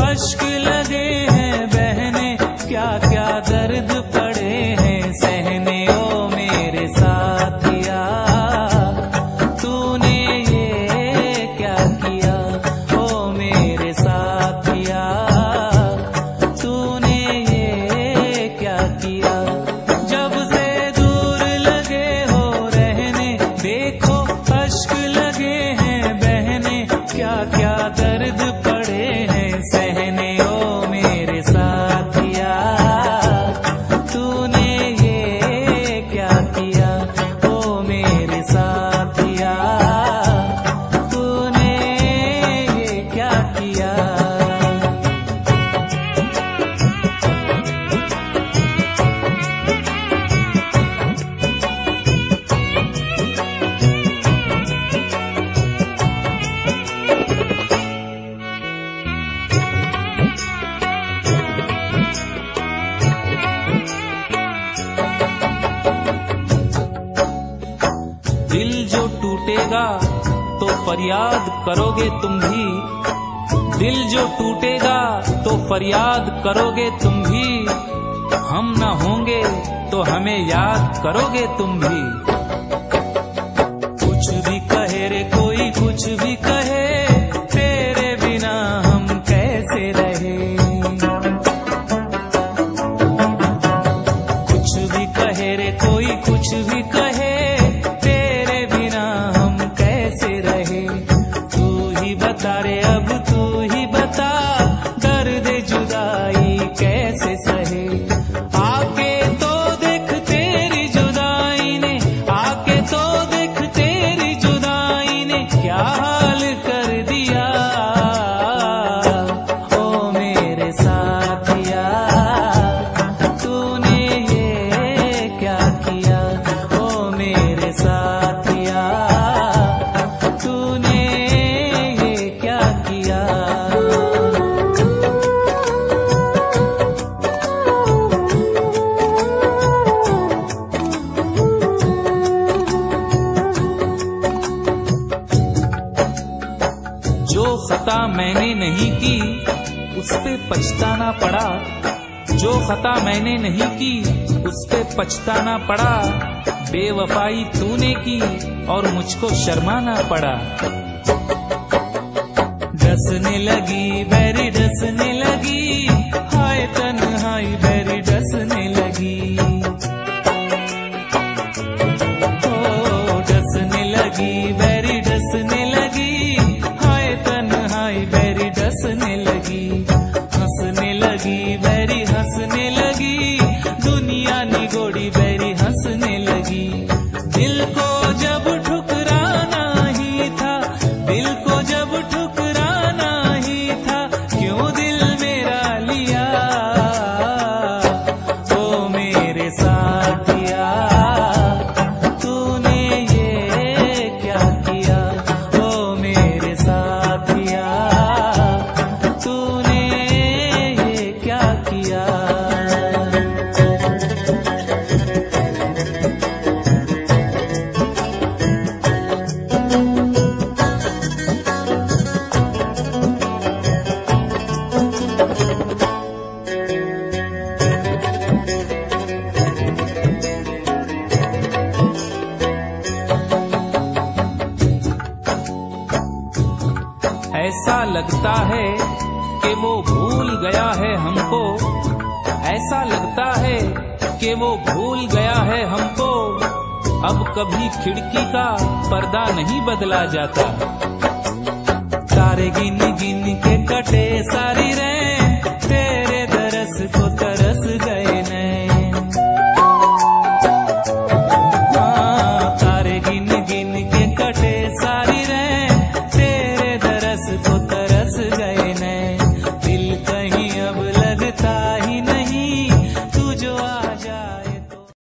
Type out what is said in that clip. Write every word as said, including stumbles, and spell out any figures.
अश्क लगे हैं बहने, क्या क्या दर्द पड़े हैं सहने। ओ मेरे साथिया तूने ये क्या किया, ओ मेरे साथिया तूने ये क्या किया। जब से दूर लगे हो रहने, देखो अश्क लगे हैं बहने, क्या क्या दर्द पड़े हैं सहने। ओ मेरे साथिया तूने ये क्या किया, ओ मेरे साथिया तूने ये क्या किया। दिल जो टूटेगा तो फरियाद करोगे तुम भी, दिल जो टूटेगा तो फरियाद करोगे तुम भी। हम न होंगे तो हमें याद करोगे तुम भी। कुछ भी कहे रे कोई कुछ भी कहे, तेरे बिना हम कैसे रहे। कुछ भी कहे रे कोई कुछ भी कहे, बता रे अब तू ही बता, दर्द जुदाई कैसे सहे। आके तो देख तेरी जुदाई ने, आके तो देख तेरी जुदाई ने क्या हाल कर दिया। ओ मेरे साथिया तूने ये क्या किया, ओ मेरे साथिया तूने क्या किया। जो खता मैंने नहीं की उस पे पछताना पड़ा, जो खता मैंने नहीं की उस पे पछताना पड़ा। बेवफाई तूने की और मुझको शर्माना पड़ा। डसने लगी बैरी डसने लगी, हाय तन्हाई बैरी डसने लगी। ओ डसने लगी बैरी डसने लगी, हाय तन्हाई बैरी डसने लगी। हंसने लगी बैरी हंसने लगी, दुनिया निगोड़ी बैरी हंसने लगी। दिल को जब ठुकराना ही था, दिल को जब ठुकराना ही था, क्यों दिल मेरा लिया। ओ मेरे साथिया तूने ये क्या किया, ओ मेरे साथिया तूने ये क्या किया। ऐसा लगता है कि वो भूल गया है हमको, ऐसा लगता है कि वो भूल गया है हमको। अब कभी खिड़की का पर्दा नहीं बदला जाता, तारे गिन गिन के कटे सारी